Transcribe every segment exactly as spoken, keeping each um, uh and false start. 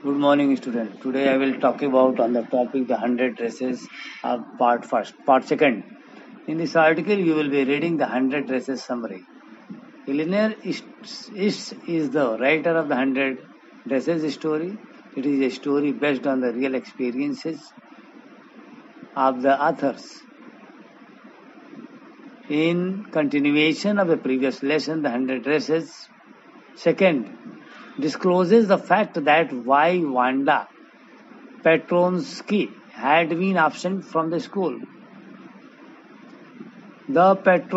Good morning, student. Today I will talk about on the topic the one hundred races of part first, part second. In this article, you will be reading the one hundred races summary. Eleanor Ists Ists is the writer of the one hundred races story. It is a story based on the real experiences of the authors. In continuation of the previous lesson, the one hundred races, second, discloses the fact that why Wanda Petronsky had been absent from the school. The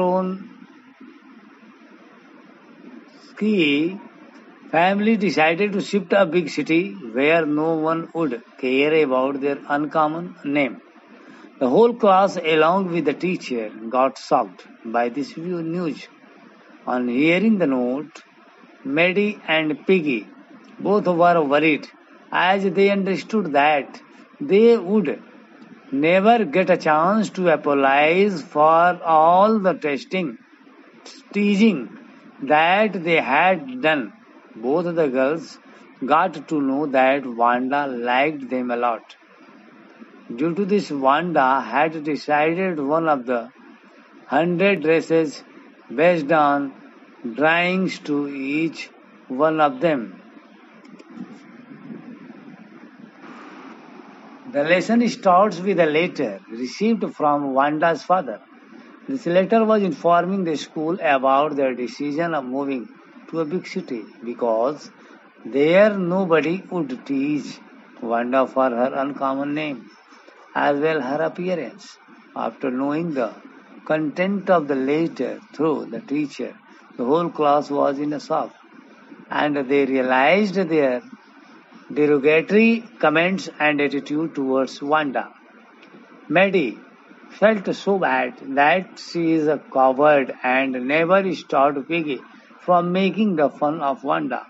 Petronsky family decided to shift to a big city where no one would care about their uncommon name. The whole class, along with the teacher, got shocked by this news. On hearing the note, Maddie and Piggy both were worried, as they understood that they would never get a chance to apologize for all the testing, teasing that they had done. Both the girls got to know that Wanda liked them a lot. Due to this, Wanda had decided one of the hundred races based on drawings to each one of them. The lesson starts with a letter received from Wanda's father. This letter was informing the school about their decision of moving to a big city because there nobody would tease Wanda for her uncommon name as well her appearance. After knowing the content of the letter through the teacher, the whole class was in a shock, and they realized their derogatory comments and attitude towards Wanda. Maddie felt so bad that she is a coward and never stopped Piggy from making the fun of Wanda.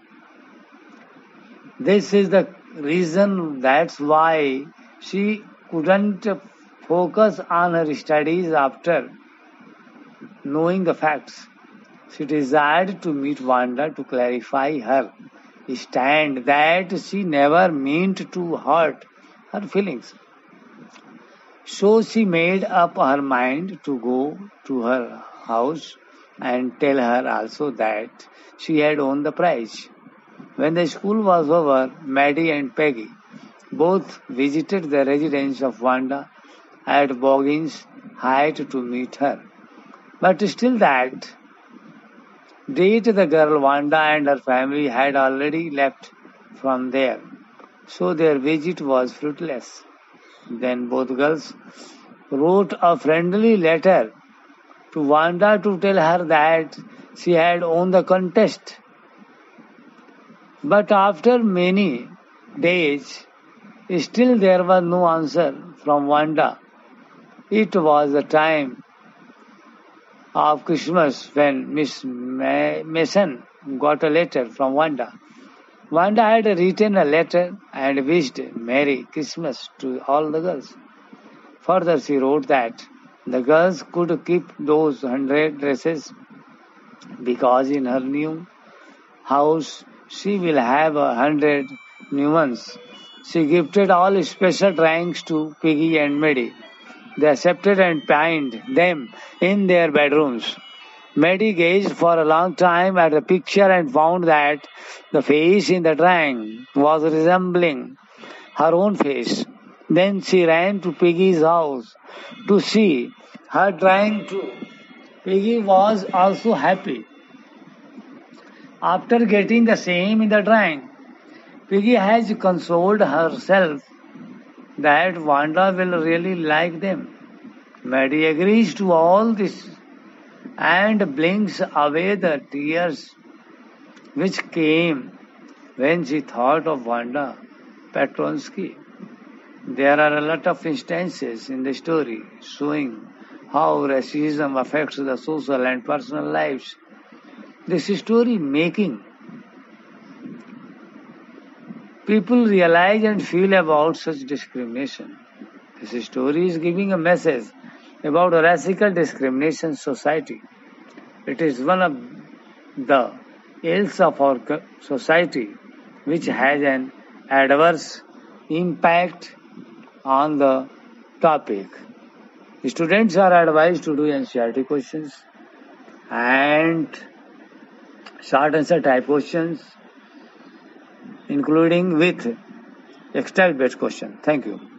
This is the reason that's why she couldn't focus on her studies after knowing the facts. She desired to meet Wanda to clarify her stand that she never meant to hurt her feelings. So she made up her mind to go to her house and tell her also that she had won the prize. When the school was over, Maddie and Peggy both visited the residence of Wanda at Boggins Heights to meet her. But still that date the girl Wanda and her family had already left from there, so their visit was fruitless. Then both girls wrote a friendly letter to Wanda to tell her that she had won the contest. But after many days, still there was no answer from Wanda. It was the time of Christmas when Miss Mason got a letter from Wanda. Wanda had written a letter and wished Merry Christmas to all the girls. Further, she wrote that the girls could keep those hundred dresses because in her new house she will have a hundred new ones. She gifted all special drawings to Piggy and Maddie. They accepted and pinned them in their bedrooms. Maddie gazed for a long time at the picture and found that the face in the drawing was resembling her own face. Then she ran to Piggy's house to see her drawing too. Piggy was also happy. After getting the same in the drawing, Piggy has consoled herself that Wanda will really like them. Maddie agrees to all this and blinks away the tears which came when she thought of Wanda Petronsky. There are a lot of instances in the story showing how racism affects the social and personal lives. This story making people realize and feel about such discrimination. This story is giving a message about a racial discrimination society. It is one of the ills of our society which has an adverse impact on the topic. Students are advised to do N C E R T questions and short answer type questions, including with extract based question. Thank you.